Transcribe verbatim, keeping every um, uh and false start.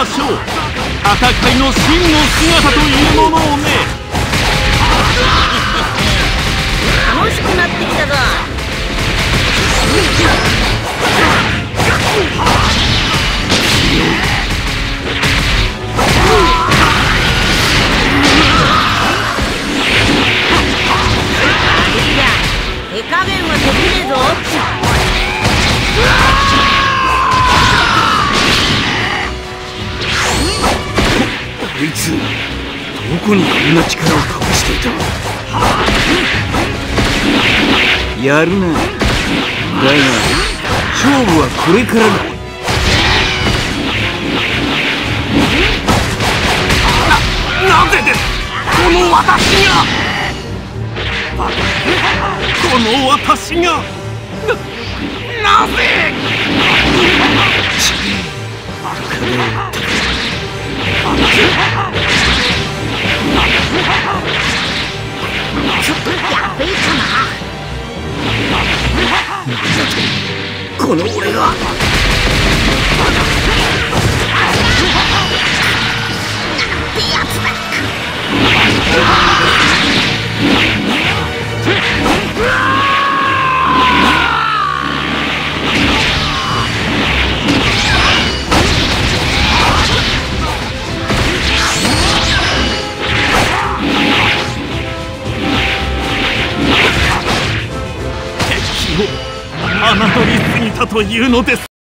ましょう。戦いの真の姿というものをね。 楽しくなってきたぞ。手加減はできねえぞ。 こいつどこにこんな力を隠していた。やるな。だが勝負はこれからだ。な、なぜです。この私がこの私がな、なぜ。 ちょっとやべえかな。 この俺がってやつだ。 敵を侮りすぎたというのです。